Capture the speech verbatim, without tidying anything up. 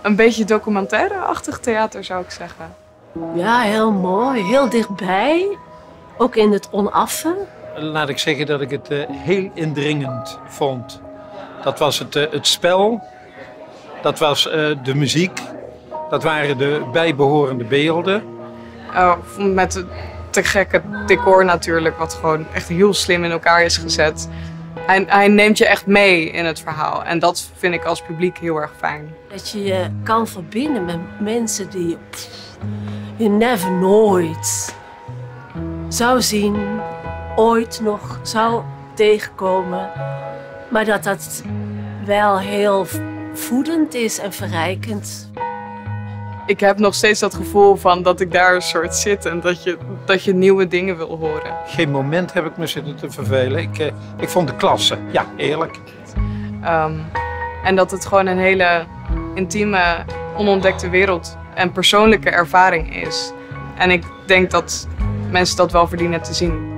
Een beetje documentaire-achtig theater, zou ik zeggen. Ja, heel mooi. Heel dichtbij. Ook in het onaffe. Laat ik zeggen dat ik het uh, heel indringend vond. Dat was het, uh, het spel, dat was uh, de muziek, dat waren de bijbehorende beelden. Uh, met het te gekke decor natuurlijk, wat gewoon echt heel slim in elkaar is gezet. Hij, hij neemt je echt mee in het verhaal en dat vind ik als publiek heel erg fijn. Dat je je kan verbinden met mensen die pff, je never nooit zou zien, ooit nog zou tegenkomen. Maar dat dat wel heel voedend is en verrijkend. Ik heb nog steeds dat gevoel van dat ik daar een soort zit en dat je, dat je nieuwe dingen wil horen. Geen moment heb ik me zitten te vervelen. Ik, uh, ik vond de klasse, ja, eerlijk. Um, en dat het gewoon een hele intieme, onontdekte wereld en persoonlijke ervaring is. En ik denk dat mensen dat wel verdienen te zien.